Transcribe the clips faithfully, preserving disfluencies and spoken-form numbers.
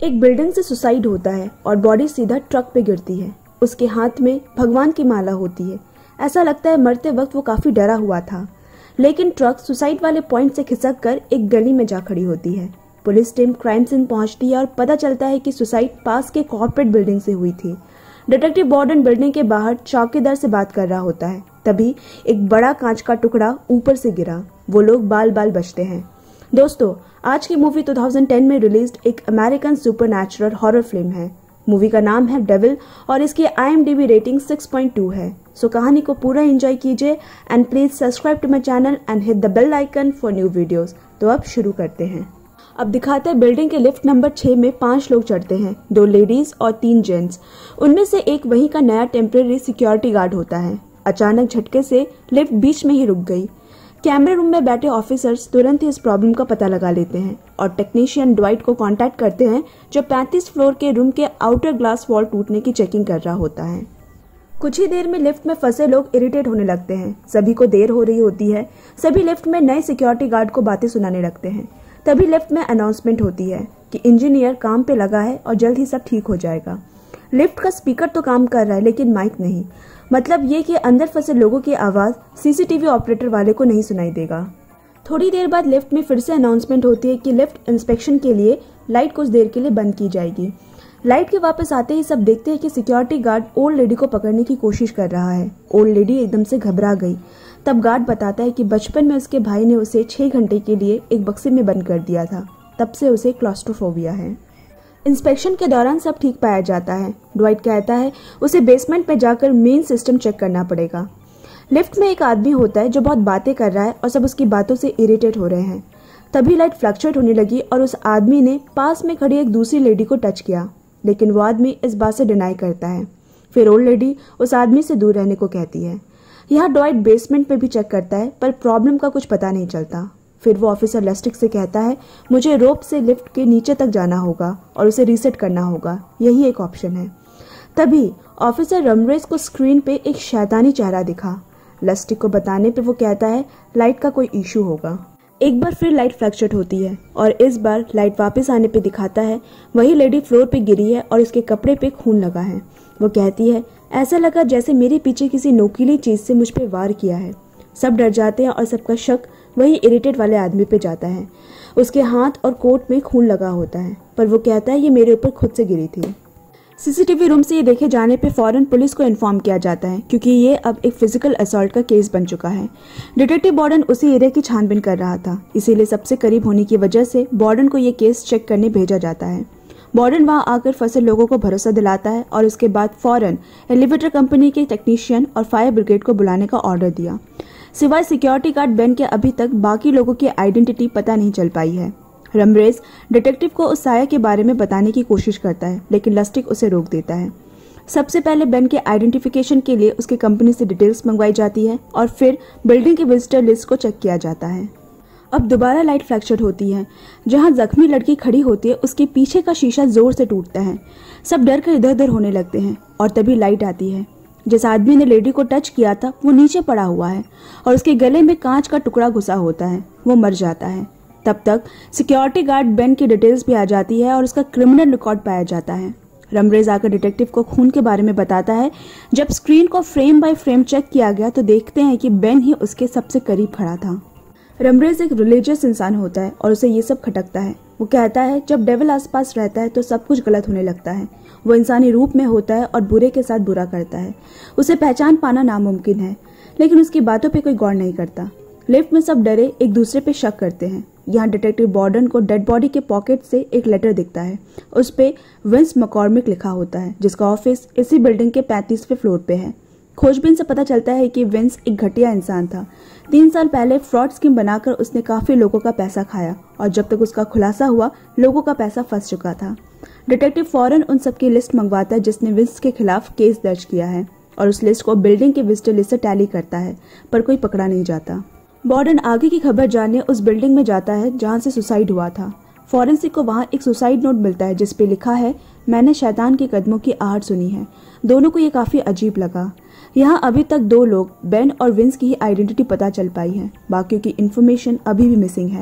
एक बिल्डिंग से सुसाइड होता है और बॉडी सीधा ट्रक पे गिरती है। उसके हाथ में भगवान की माला होती है। ऐसा लगता है मरते वक्त वो काफी डरा हुआ था। लेकिन ट्रक सुसाइड वाले पॉइंट से खिसक कर एक गली में जा खड़ी होती है। पुलिस टीम क्राइम सीन पहुंचती है और पता चलता है कि सुसाइड पास के कॉर्पोरेट बिल्डिंग से हुई थी। डिटेक्टिव बॉर्डन बिल्डिंग के बाहर चौकीदार से बात कर रहा होता है। तभी एक बड़ा कांच का टुकड़ा ऊपर से गिरा। वो लोग बाल बाल बचते हैं। दोस्तों, आज की मूवी दो हज़ार दस में रिलीज्ड एक अमेरिकन सुपरनैचुरल हॉरर फिल्म है। मूवी का नाम है डेविल और इसकी I M D B rating six point two है। सो कहानी को पूरा एंजॉय कीजिए and please subscribe to my channel and hit the bell icon for new videos. तो अब शुरू करते हैं। अब दिखाते हैं बिल्डिंग के लिफ्ट नंबर छह में पांच लोग चढ़ते हैं, दो लेडीज और तीन जेंट्स। उनमें से एक वहीं का नया टेम्परेरी सिक्योरिटी गार्ड होता है। अचानक झटके से लिफ्ट बीच में ही रुक गई। कैमरे रूम में बैठे ऑफिसर्स तुरंत ही इस प्रॉब्लम का पता लगा लेते हैं और टेक्नीशियन ड्वाइट को कांटेक्ट करते हैं, जो पैंतीस फ्लोर के रूम के आउटर ग्लास वॉल टूटने की चेकिंग कर रहा होता है। कुछ ही देर में लिफ्ट में फंसे लोग इरिटेट होने लगते हैं। सभी को देर हो रही होती है। सभी लिफ्ट में नए सिक्योरिटी गार्ड को बातें सुनाने लगते हैं। तभी लिफ्ट में अनाउंसमेंट होती है कि इंजीनियर काम पे लगा है और जल्द ही सब ठीक हो जाएगा। लिफ्ट का स्पीकर तो काम कर रहा है लेकिन माइक नहीं। मतलब ये कि अंदर फंसे लोगों की आवाज सीसीटीवी ऑपरेटर वाले को नहीं सुनाई देगा। थोड़ी देर बाद लिफ्ट में फिर से अनाउंसमेंट होती है कि लिफ्ट इंस्पेक्शन के लिए लाइट कुछ देर के लिए बंद की जाएगी। लाइट के वापस आते ही सब देखते हैं कि सिक्योरिटी गार्ड ओल्ड लेडी को पकड़ने की कोशिश कर रहा है। ओल्ड लेडी एकदम से घबरा गई। तब गार्ड बताता है कि बचपन में उसके भाई ने उसे छह घंटे के लिए एक बक्से में बंद कर दिया था। तब से उसे क्लॉस्ट्रोफोबिया है। इंस्पेक्शन के दौरान सब ठीक पाया जाता है। ड्वाइट कहता है उसे बेसमेंट में जाकर मेन सिस्टम चेक करना पड़ेगा। लिफ्ट में एक आदमी होता है जो बहुत बातें कर रहा है और सब उसकी बातों से इरिटेट हो रहे हैं। तभी लाइट फ्लक्चुएट होने लगी और उस आदमी ने पास में खड़ी एक दूसरी लेडी को टच किया, लेकिन वो आदमी इस बात से डिनाई करता है। फिर ओल्ड लेडी उस आदमी से दूर रहने को कहती है। यहाँ ड्वाइट बेसमेंट में भी चेक करता है पर प्रॉब्लम का कुछ पता नहीं चलता। फिर वो ऑफिसर लस्टिक से कहता है मुझे रोप से लिफ्ट के नीचे तक जाना होगा और उसे रीसेट करना होगा, यही एक ऑप्शन है। तभी ऑफिसर रमरेज को स्क्रीन पे एक शैतानी चेहरा दिखा। लस्टिक को बताने पे वो कहता है लाइट का कोई इशू होगा। एक बार फिर लाइट फ्लक्चुएट होती है और इस बार लाइट वापस आने पे दिखाता है वही लेडी फ्लोर पे गिरी है और उसके कपड़े पे खून लगा है। वो कहती है ऐसा लगा जैसे मेरे पीछे किसी नोकीली चीज से मुझ पे वार किया है। सब डर जाते हैं और सबका शक वही इरिटेट वाले आदमी पे जाता है। उसके हाथ और कोट में खून लगा होता है पर वो कहता है ये मेरे ऊपर खुद से गिरी थी। सीसीटीवी रूम से ये देखे जाने पे फौरन पुलिस को इन्फॉर्म किया जाता है क्योंकि ये अब एक फिजिकल असॉल्ट का केस बन चुका है। डिटेक्टिव बॉर्डन उसी एरिया की छानबीन कर रहा था, इसीलिए सबसे करीब होने की वजह से बॉर्डन को ये केस चेक करने भेजा जाता है। बॉर्डन वहां आकर फंसे लोगों को भरोसा दिलाता है और उसके बाद फौरन एलिवेटर कंपनी के टेक्नीशियन और फायर ब्रिगेड को बुलाने का ऑर्डर दिया। सिवाय सिक्योरिटी गार्ड बेन के अभी तक बाकी लोगों की आइडेंटिटी पता नहीं चल पाई है। रमरेज डिटेक्टिव को उस साया के बारे में बताने की कोशिश करता है लेकिन लस्टिक उसे रोक देता है। सबसे पहले बेन के आइडेंटिफिकेशन के लिए उसकी कंपनी से डिटेल्स मंगवाई जाती है और फिर बिल्डिंग की विजिटर लिस्ट को चेक किया जाता है। अब दोबारा लाइट फ्लैक्चर होती है। जहां जख्मी लड़की खड़ी होती है उसके पीछे का शीशा जोर से टूटता है। सब डर कर इधर उधर होने लगते हैं और तभी लाइट आती है। जिस आदमी ने लेडी को टच किया था वो नीचे पड़ा हुआ है और उसके गले में कांच का टुकड़ा घुसा होता है। वो मर जाता है। तब तक सिक्योरिटी गार्ड बेन की डिटेल्स भी आ जाती है और उसका क्रिमिनल रिकॉर्ड पाया जाता है। रमरेज आकर डिटेक्टिव को खून के बारे में बताता है। जब स्क्रीन को फ्रेम बाय फ्रेम चेक किया गया तो देखते हैं कि बेन ही उसके सबसे करीब खड़ा था। रमरेज एक रिलीजियस इंसान होता है और उसे ये सब खटकता है। वो कहता है जब डेविल आसपास रहता है तो सब कुछ गलत होने लगता है। वो इंसानी रूप में होता है और बुरे के साथ बुरा करता है। उसे पहचान पाना नामुमकिन है, लेकिन उसकी बातों पे कोई गौर नहीं करता। लिफ्ट में सब डरे एक दूसरे पे शक करते हैं। यहाँ डिटेक्टिव बॉर्डन को डेड बॉडी के पॉकेट से एक लेटर दिखता है। उस पे विंस मकॉर्मिक लिखा होता है, जिसका ऑफिस इसी बिल्डिंग के पैंतीसवें फ्लोर पे है। खोजबीन से पता चलता है कि विंस एक घटिया इंसान था। तीन साल पहले फ्रॉड स्कीम बनाकर उसने काफी लोगों का पैसा खाया और जब तक उसका खुलासा हुआ लोगों का पैसा फंस चुका था। डिटेक्टिव फौरन उन सबकी लिस्ट मंगवाता है जिसने विंस के खिलाफ केस दर्ज किया है और उस लिस्ट को बिल्डिंग के विजिटर लिस्ट से टैली करता है, पर कोई पकड़ा नहीं जाता। बॉर्डन आगे की खबर जानने उस बिल्डिंग में जाता है जहां से सुसाइड हुआ था। फॉरेंसिक को वहां एक सुसाइड नोट मिलता है जिसपे लिखा है मैंने शैतान के कदमों की आहट सुनी है। दोनों को ये काफी अजीब लगा। यहाँ अभी तक दो लोग बेन और विंस की ही आइडेंटिटी पता चल पाई है, बाकियों की इन्फॉर्मेशन अभी भी मिसिंग है।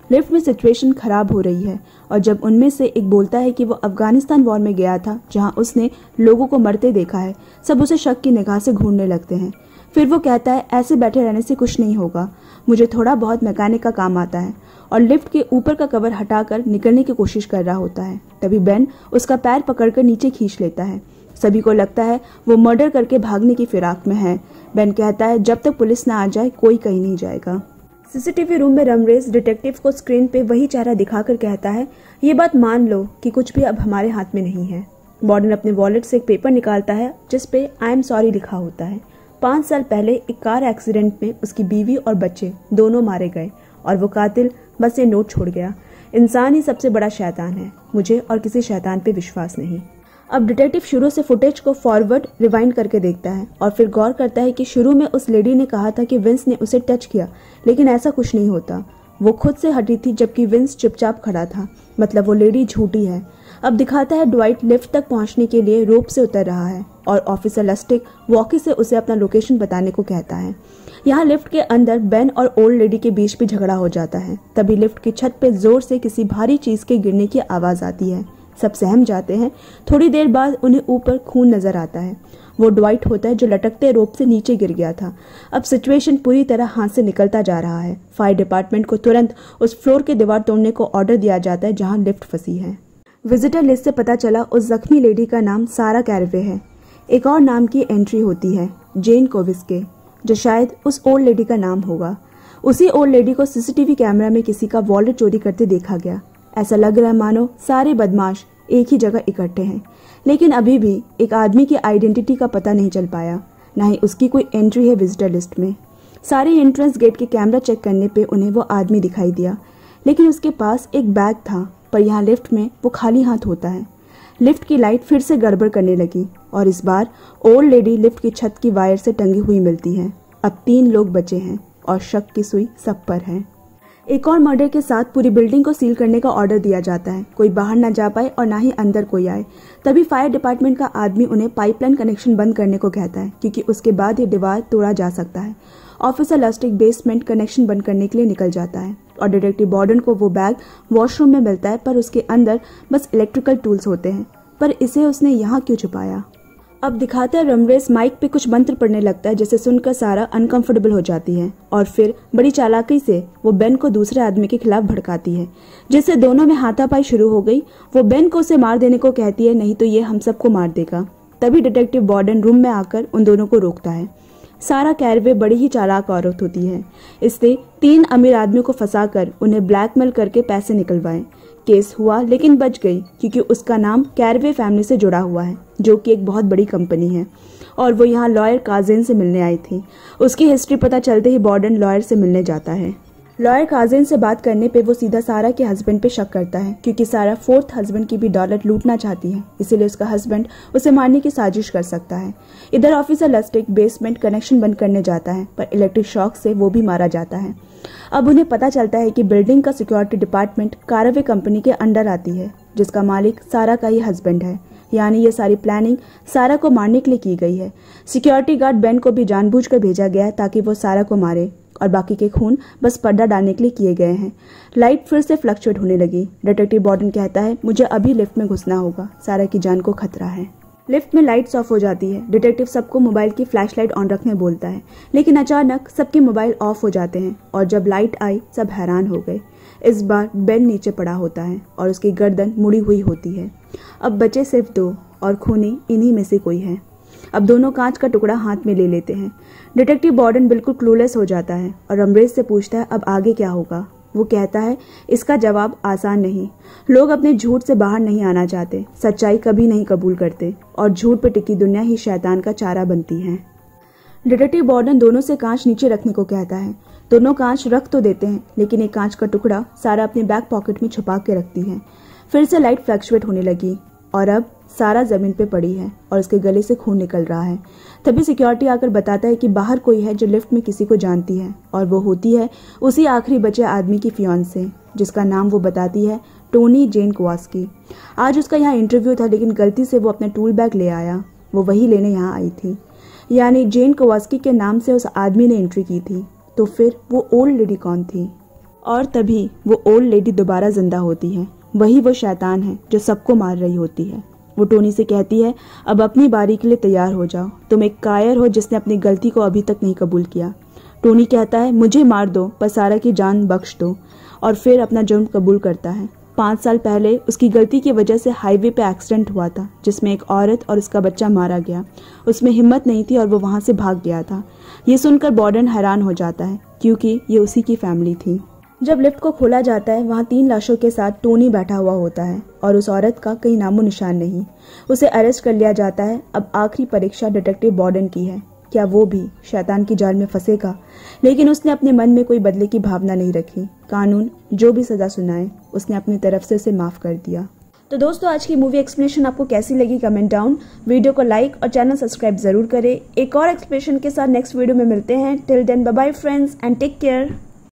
लिफ्ट में सिचुएशन खराब हो रही है और जब उनमें से एक बोलता है कि वो अफगानिस्तान वॉर में गया था जहां उसने लोगों को मरते देखा है, सब उसे शक की निगाह से घूरने लगते हैं। फिर वो कहता है ऐसे बैठे रहने से कुछ नहीं होगा, मुझे थोड़ा बहुत मैकेनिक का काम आता है, और लिफ्ट के ऊपर का कवर हटाकर निकलने की कोशिश कर रहा होता है। तभी बेन उसका पैर पकड़कर नीचे खींच लेता है। सभी को लगता है वो मर्डर करके भागने की फिराक में है। बेन कहता है जब तक पुलिस ना आ जाए कोई कहीं नहीं जाएगा। सीसीटीवी रूम में रमरेज डिटेक्टिव को स्क्रीन पे वही चेहरा दिखाकर कहता है ये बात मान लो कि कुछ भी अब हमारे हाथ में नहीं है। बॉर्डन अपने वॉलेट से एक पेपर निकालता है जिसपे आई एम सॉरी लिखा होता है। पाँच साल पहले एक कार एक्सीडेंट में उसकी बीवी और बच्चे दोनों मारे गए और वो कातिल बस ये नोट छोड़ गया, इंसान ही सबसे बड़ा शैतान है, मुझे और किसी शैतान पे विश्वास नहीं। अब डिटेक्टिव शुरू से फुटेज को फॉरवर्ड रिवाइंड करके देखता है और फिर गौर करता है कि शुरू में उस लेडी ने कहा था कि विंस ने उसे टच किया, लेकिन ऐसा कुछ नहीं होता। वो खुद से हटी थी जबकि विंस चुपचाप खड़ा था, मतलब वो लेडी झूठी है। अब दिखाता है ड्वाइट लिफ्ट तक पहुंचने के लिए रोप से उतर रहा है और ऑफिसर लस्टिक वॉकी से उसे अपना लोकेशन बताने को कहता है। यहाँ लिफ्ट के अंदर बेन और ओल्ड लेडी के बीच भी झगड़ा हो जाता है। तभी लिफ्ट की छत पे जोर से किसी भारी चीज के गिरने की आवाज आती है। सब सहम जाते हैं। थोड़ी देर बाद उन्हें ऊपर खून नजर आता है। वो ड्वाइट होता है जो लटकते रोप से नीचे गिर गया था। अब सिचुएशन पूरी तरह हाथ से निकलता जा रहा है। फायर डिपार्टमेंट को तुरंत उस फ्लोर की दीवार तोड़ने को ऑर्डर दिया जाता है जहां लिफ्ट फंसी है। विजिटर लिस्ट से पता चला उस जख्मी लेडी का नाम सारा कैरवे है। एक और नाम की एंट्री होती है, जेन कोविस्के, जो शायद उस ओल्ड लेडी का नाम होगा। उसी ओल्ड लेडी को सीसीटीवी कैमरा में किसी का वॉलेट चोरी करते देखा गया। ऐसा लग रहा है मानो सारे बदमाश एक ही जगह इकट्ठे हैं, लेकिन अभी भी एक आदमी की आइडेंटिटी का पता नहीं चल पाया, न ही उसकी कोई एंट्री है विजिटर लिस्ट में। सारे एंट्रेंस गेट के कैमरा चेक करने पे उन्हें वो आदमी दिखाई दिया, लेकिन उसके पास एक बैग था, पर यहाँ लिफ्ट में वो खाली हाथ होता है। लिफ्ट की लाइट फिर से गड़बड़ करने लगी और इस बार ओल्ड लेडी लिफ्ट की छत की वायर से टंगी हुई मिलती है। अब तीन लोग बचे हैं और शक की सुई सब पर है। एक और मर्डर के साथ पूरी बिल्डिंग को सील करने का ऑर्डर दिया जाता है, कोई बाहर ना जा पाए और ना ही अंदर कोई आए। तभी फायर डिपार्टमेंट का आदमी उन्हें पाइपलाइन कनेक्शन बंद करने को कहता है, क्योंकि उसके बाद ये दीवार तोड़ा जा सकता है। ऑफिसर लस्टिक बेसमेंट कनेक्शन बंद करने के लिए निकल जाता है और डिटेक्टिव बॉर्डन को वो बैग वॉशरूम में मिलता है, पर उसके अंदर बस इलेक्ट्रिकल टूल्स होते हैं। पर इसे उसने यहाँ क्यों छुपाया? अब दिखाते हैं रमरेस माइक पे कुछ मंत्र पढ़ने लगता है, जिसे सुनकर सारा अनकंफर्टेबल हो जाती है और फिर बड़ी चालाकी से वो बेन को दूसरे आदमी के खिलाफ भड़काती है, जिससे दोनों में हाथापाई शुरू हो गई। वो बेन को उसे मार देने को कहती है, नहीं तो ये हम सबको मार देगा। तभी डिटेक्टिव बॉर्डन रूम में आकर उन दोनों को रोकता है। सारा कैरवे बड़ी ही चालाक औरत होती है। इसने तीन अमीर आदमियों को फंसाकर उन्हें ब्लैकमेल करके पैसे निकलवाए। केस हुआ लेकिन बच गई, क्योंकि उसका नाम कैरवे फैमिली से जुड़ा हुआ है, जो कि एक बहुत बड़ी कंपनी है, और वो यहाँ लॉयर काजिन से मिलने आई थी। उसकी हिस्ट्री पता चलते ही बॉर्डन लॉयर से मिलने जाता है। लॉयर काजिन से बात करने पे वो सीधा सारा के हस्बैंड पे शक करता है, क्योंकि सारा फोर्थ हस्बैंड की भी दौलत लूटना चाहती है, इसीलिए उसका हस्बैंड उसे मारने की साजिश कर सकता है। इधर ऑफिसर लस्टिक बेसमेंट कनेक्शन बंद करने जाता है, पर इलेक्ट्रिक शॉक से वो भी मारा जाता है। अब उन्हें पता चलता है कि बिल्डिंग का सिक्योरिटी डिपार्टमेंट कैरवे कंपनी के अंडर आती है, जिसका मालिक सारा का ही हस्बैंड है। यानी ये सारी प्लानिंग सारा को मारने के लिए की गई है। सिक्योरिटी गार्ड बेन को भी जानबूझकर भेजा गया है ताकि वो सारा को मारे, और बाकी के खून बस पर्दा डालने के लिए किए गए हैं। लाइट फिर से फ्लक्चुएट होने लगी। डिटेक्टिव बॉर्डन कहता है, मुझे अभी लिफ्ट में घुसना होगा, सारा की जान को खतरा है। लिफ्ट में लाइट्स ऑफ हो जाती है। डिटेक्टिव सबको मोबाइल की फ्लैशलाइट ऑन रखने बोलता है, लेकिन अचानक सबके मोबाइल ऑफ हो जाते हैं और जब लाइट आई सब हैरान हो गए। इस बार बेन नीचे पड़ा होता है और उसकी गर्दन मुड़ी हुई होती है। अब बचे सिर्फ दो और खूनी इन्हीं में से कोई है। अब दोनों कांच का टुकड़ा हाथ में ले लेते हैं। डिटेक्टिव बॉर्डन बिल्कुल क्लूलेस हो जाता है और रमरेज से पूछता है अब आगे क्या होगा। वो कहता है इसका जवाब आसान नहीं। लोग अपने झूठ से बाहर नहीं आना चाहते, सच्चाई कभी नहीं कबूल करते, और झूठ पर टिकी दुनिया ही शैतान का चारा बनती है। डिटेक्टिव बॉर्डन दोनों से कांच नीचे रखने को कहता है। दोनों कांच रख तो देते हैं, लेकिन एक कांच का टुकड़ा सारा अपने बैक पॉकेट में छुपा के रखती है। फिर से लाइट फ्लक्चुएट होने लगी और अब सारा जमीन पे पड़ी है और उसके गले से खून निकल रहा है। तभी सिक्योरिटी आकर बताता है कि बाहर कोई है जो लिफ्ट में किसी को जानती है, और वो होती है उसी आखिरी बचे आदमी की फियांसे, जिसका नाम वो बताती है टोनी जेन कोवास्की। आज उसका यहाँ इंटरव्यू था, लेकिन गलती से वो अपना टूल बैग ले आया। वो वही लेने यहाँ आई थी, यानी जेन कोवास्की के नाम से उस आदमी ने एंट्री की थी। तो फिर वो ओल्ड लेडी कौन थी? और तभी वो ओल्ड लेडी दोबारा जिंदा होती है। वही वो शैतान है जो सबको मार रही होती है। वो टोनी से कहती है, अब अपनी बारी के लिए तैयार हो जाओ, तुम एक कायर हो जिसने अपनी गलती को अभी तक नहीं कबूल किया। टोनी कहता है, मुझे मार दो पर सारा की जान बख्श दो, और फिर अपना जुर्म कबूल करता है। पाँच साल पहले उसकी गलती की वजह से हाईवे पे एक्सीडेंट हुआ था जिसमें एक औरत और उसका बच्चा मारा गया। उसमें हिम्मत नहीं थी और वो वहाँ से भाग गया था। ये सुनकर बॉर्डन हैरान हो जाता है क्योंकि ये उसी की फैमिली थी। जब लिफ्ट को खोला जाता है वहाँ तीन लाशों के साथ टोनी बैठा हुआ होता है और उस औरत का कहीं नामो निशान नहीं। उसे अरेस्ट कर लिया जाता है। अब आखिरी परीक्षा डिटेक्टिव बॉर्डन की है, क्या वो भी शैतान की जाल में फंसेगा? लेकिन उसने अपने मन में कोई बदले की भावना नहीं रखी। कानून जो भी सजा सुनाए उसने अपनी तरफ से उसे माफ कर दिया। तो दोस्तों, आज की मूवी एक्सप्लेनेशन आपको कैसी लगी कमेंट डाउन। वीडियो को लाइक और चैनल सब्सक्राइब जरूर करें। एक और एक्सप्लेनेशन के साथ नेक्स्ट वीडियो में मिलते हैं। Till then bye bye friends and take care.